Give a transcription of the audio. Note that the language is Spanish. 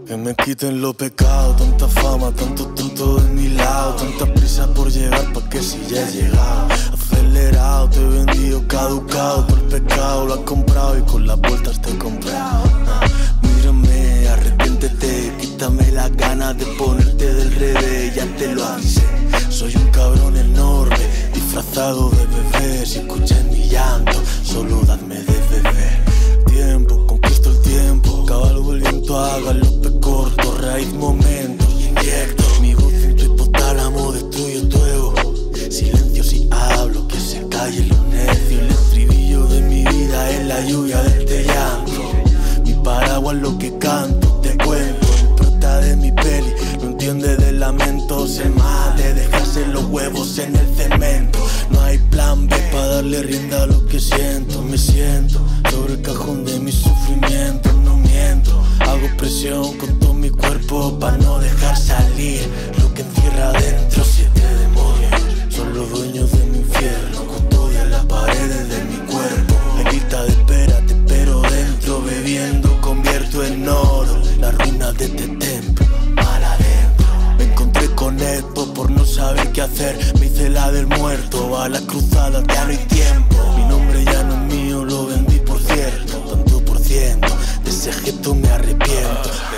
Que me quiten los pecados, tanta fama, tanto tonto de mi lado, tanta prisa por llegar pa' que si ya he llegado. Acelerado, te he vendido caducado, todo el pecado lo has comprado y con las vueltas te he comprado. Mírame, arrepiéntete, quítame las ganas de ponerte del revés, ya te lo avisé. Soy un cabrón enorme, disfrazado de bebé, si escuchas mi llanto, solo dadme de beber. Tiempo, conquisto el tiempo, cabalgo el viento, haga los corto, raíz momentos, inyecto mi voz en tu hipotálamo, destruyo tu ego. Silencio si hablo, que se callen los necios. El estribillo de mi vida es la lluvia de este llanto. Mi paraguas lo que canto, te cuento. El prota de mi peli no entiende de lamentos. El más de dejarse los huevos en el cemento. No hay plan B para darle rienda a lo que siento. Me siento sobre el cajón de mi sufrimiento, no miento. Hago presión con todo mi cuerpo pa' no dejar salir lo que encierra adentro. 7 demonios son los dueños de mi infierno, custodian las paredes de mi cuerpo. En lista de espera te espero dentro, bebiendo convierto en oro las ruinas de este templo, mal adentro. Me encontré con esto por no saber qué hacer, me hice la del muerto, a las cruzadas ya no hay tiempo. Mi nombre ya no es mío, lo vendí por cierto, tanto por ciento. De ese gesto me arrepiento.